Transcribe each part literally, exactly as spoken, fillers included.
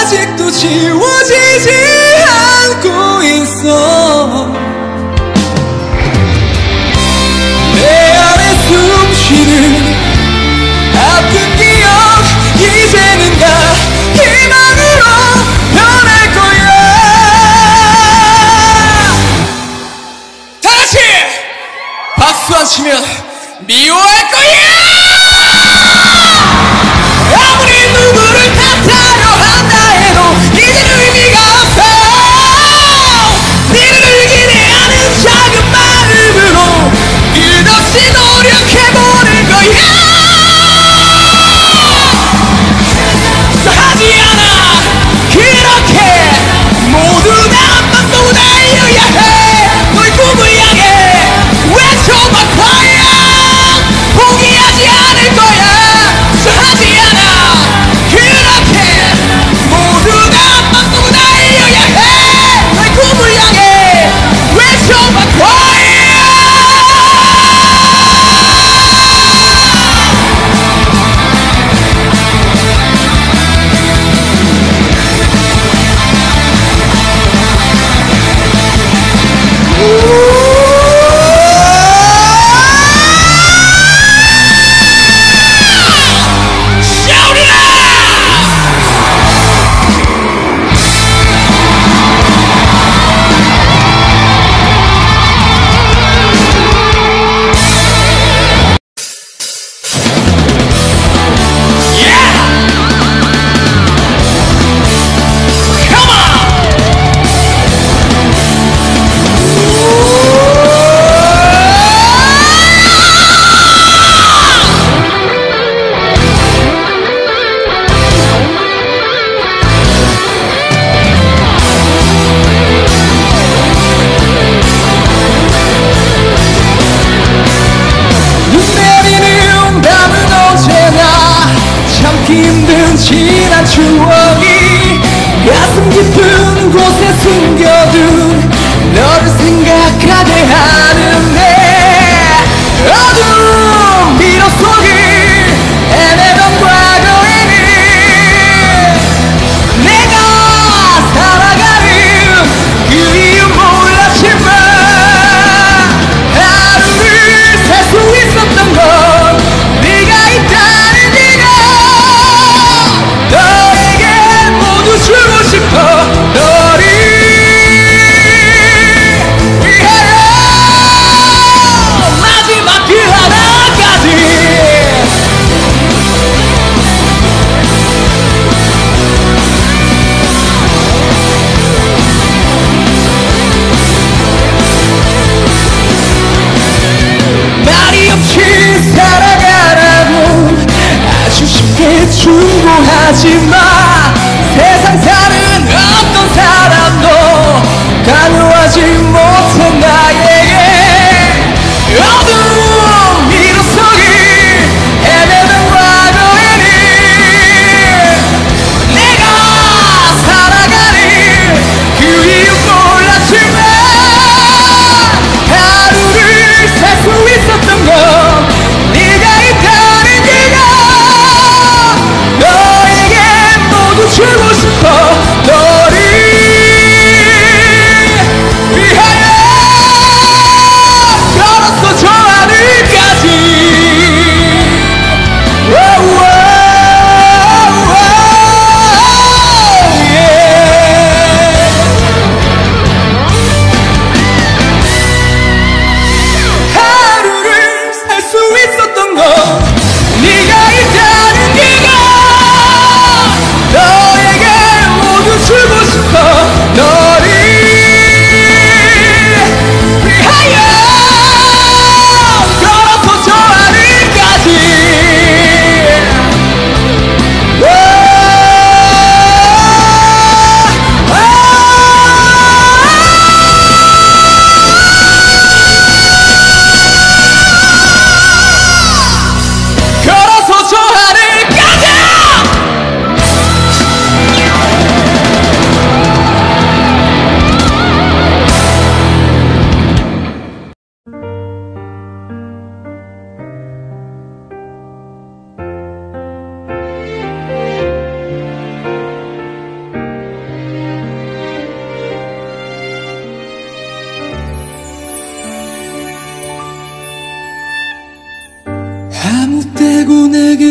아직도 지워지지 않고 있어. 내 안에 숨쉬는 아픈 기억 이제는 다 희망으로 변할 거야. 다같이 박수 안 치면 미워할 거야. 아무리 누구를 탓하려 한다 해도 이젠 의미가 없어.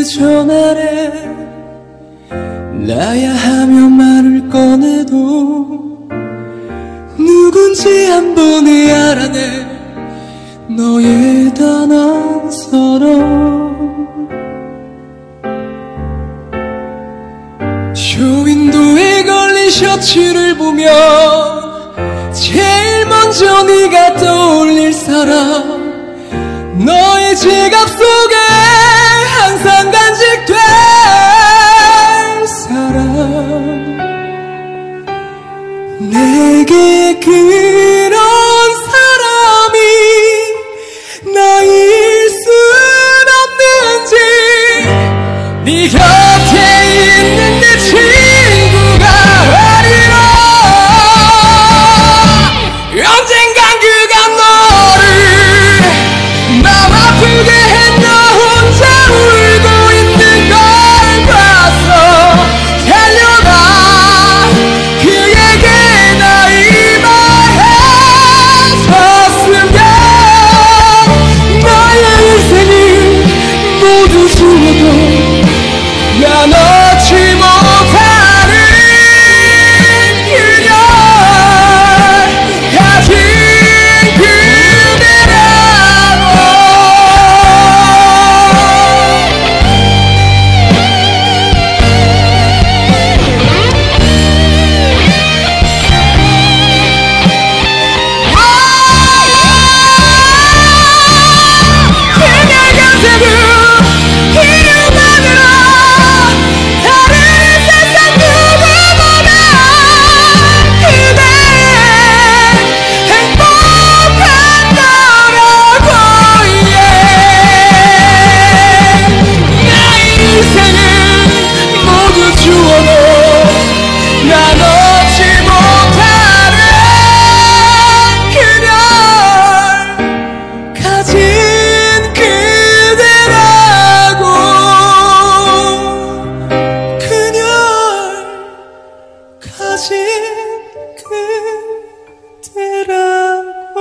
전화래 나야 하며 말을 꺼내도 누군지 한 번에 알아내 너의 단어처럼 쇼윈도에 걸린 셔츠를 보면 제일 먼저 네가 떠올릴 사람 너의 지갑 속에 항상 간직될 사람 내게 그런 사람이 나일 순 없는지 네 곁에 있는 내 친구가 아니라 언젠간 그가 너를 맘 아프게 해 너 혼자 울고 있는 걸 봤어 달려가 그에게 나이 말해줬으면 나의 인생을 모두 주어도 난 얻지 못하는 그녀 가진 그대라고 그녀 곁에도 이유만으로 다른 세상 누구보다 그대 행복하더라고 yeah. 나의 인생을 모두 주어도 난 얻지 못하는 그녀 가진 그대라고 그녀 가진 그대라고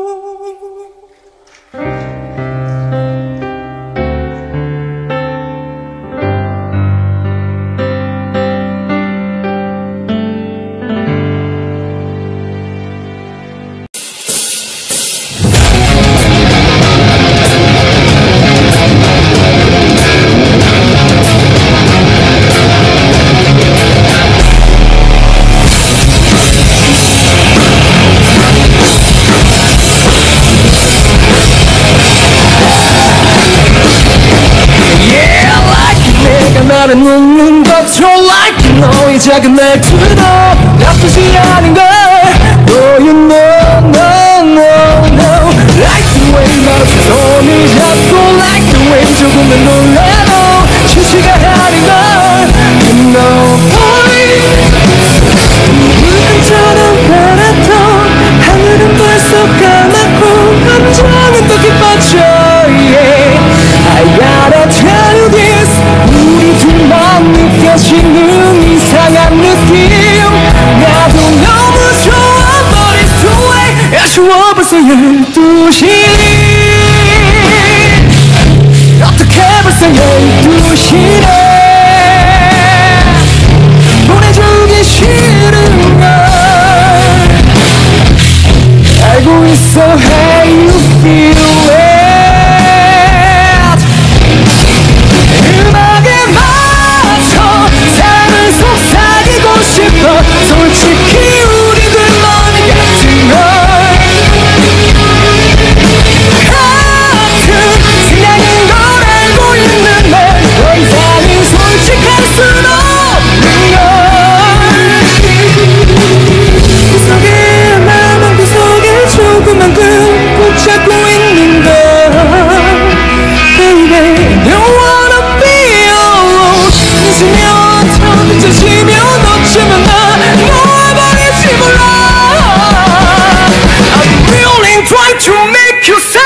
나를 눕는 것처럼 like you 너의 작은 말투도 나쁘지 않은 걸 Oh you know no no no Like the way 너 손을 잡고 Like the way 조금은 놀라도 실수가 아닌 걸 You know boy 물감처럼 변했던 하늘은 벌써 까맣고 감정은 또 깊어져 yeah I gotta tell you this 우리 둘만 느껴지는 이상한 느낌 나도 너무 좋아 But it's too late 아쉬워 벌써 열두 시 어떻게 벌써 열두 시래 보내주기 싫은 걸 알고 있어 How you feel it 음악에 맞춰 삶을 속삭이고 싶어 솔직히 우리 둘만 같지만 같은 생각인 걸 알고 있는데 더 이상은 솔직할 순 없는 걸 구석에 마음 구석에 조그만 그 꼭 잡고 있는 걸 Baby don't wanna be alone 늦으면 더 늦어지면 어쩌면 나 놓아버릴지 몰라 I'm really trying to make you